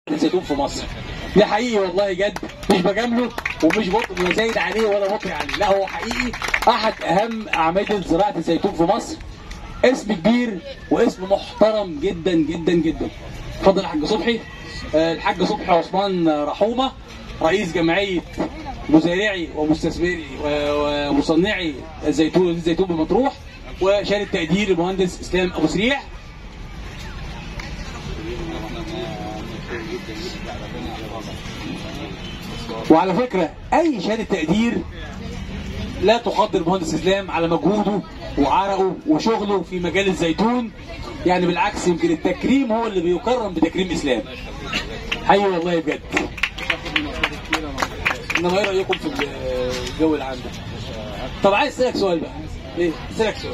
الزيتون في مصر. ده حقيقي والله جد، مش بجامله ومش بزايد عليه ولا بطري عليه، لا هو حقيقي احد اهم اعمده زراعه الزيتون في مصر. اسم كبير واسم محترم جدا جدا جدا. اتفضل يا حاج صبحي. الحاج صبحي عثمان رحومه، رئيس جمعيه مزارعي ومستثمري ومصنعي الزيتون بمطروح، وشهاده تقدير المهندس اسلام ابو سريع. وعلى فكره اي شهاده تقدير لا تقدر المهندس اسلام على مجهوده وعرقه وشغله في مجال الزيتون، يعني بالعكس يمكن التكريم هو اللي بيكرم بتكريم اسلام. حقيقي والله بجد. انما ايه رايكم في الجو العام ده؟ طب عايز اسالك سؤال بقى. ايه؟ اسالك سؤال.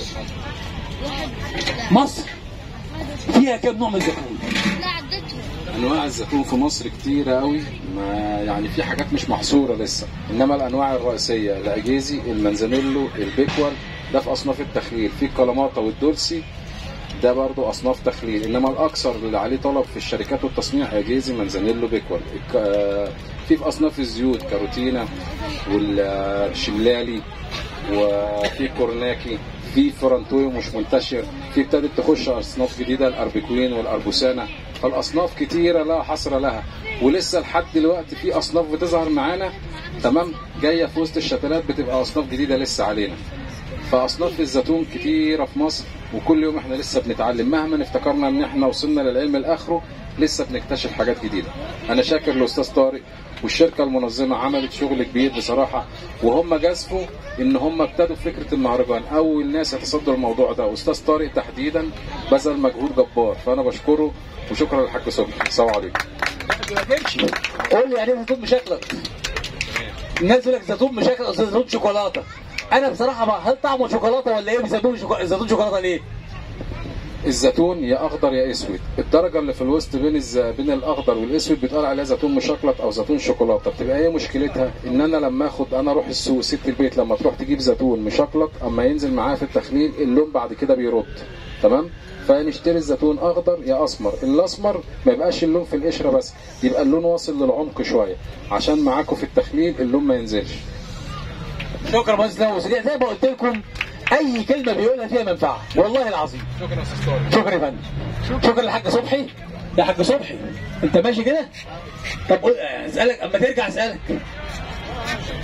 مصر فيها كام نوع من الزيتون؟ انواع الزيتون في مصر كتيره قوي، يعني في حاجات مش محصوره لسه، انما الانواع الرئيسيه الاجيزي، المنزانيلو، البيكوال، ده في اصناف التخليل. في الكلاماتا والدولسي، ده برضو اصناف تخليل، انما الاكثر اللي عليه طلب في الشركات والتصنيع اجيزي، منزانيلو، بيكوال. في اصناف الزيوت كاروتينا والشلالي، وفي كورناكي، في فرنتوي مش منتشر، في ابتدت تخش اصناف جديده الاربيكوين والاربوسانا. فالاصناف كتيره لا حصر لها، ولسه لحد دلوقتي في اصناف بتظهر معانا تمام، جايه في وسط الشتلات بتبقى اصناف جديده لسه علينا. فاصناف الزيتون كتيره في مصر، وكل يوم احنا لسه بنتعلم، مهما افتكرنا ان احنا وصلنا للعلم الاخره لسه بنكتشف حاجات جديده. انا شاكر الاستاذ طارق والشركه المنظمه، عملت شغل كبير بصراحه، وهم جازفوا ان هم ابتدوا فكره المهرجان. اول ناس يتصدوا الموضوع ده واستاذ طارق تحديدا بذل مجهود جبار، فانا بشكره وشكرا للحاج صبحي. السلام عليكم. قول لي يعني ايه زيتون مشكلك؟ الناس يقول لك زيتون مشكلك او زيتون شوكولاته. انا بصراحه بقى هل طعمه شوكولاته ولا ايه؟ زيتون شوكولاته ليه؟ الزيتون يا اخضر يا اسود، الدرجه اللي في الوسط بين الاخضر والاسود بيتقال عليها زيتون مشكلت او زيتون شوكولاته. بتبقى ايه مشكلتها؟ ان انا لما انا اروح السوق، ست البيت لما تروح تجيب زيتون مشكلت، اما ينزل معاها في التخليل اللون بعد كده بيرد، تمام؟ فنشتري الزيتون اخضر يا اسمر. الاسمر ما يبقاش اللون في القشره بس، يبقى اللون واصل للعمق شويه، عشان معاكم في التخليل اللون ما ينزلش. شكرا مهندس اسلام ابو سريع. زي ما قلت لكم اي كلمه بيقولها فيها منفعه والله العظيم. شكرا يا استاذ طارق. شكرا يا فندم. شكرا للحاج صبحي. يا حاج صبحي انت ماشي كده؟ طب اسالك اما ترجع اسالك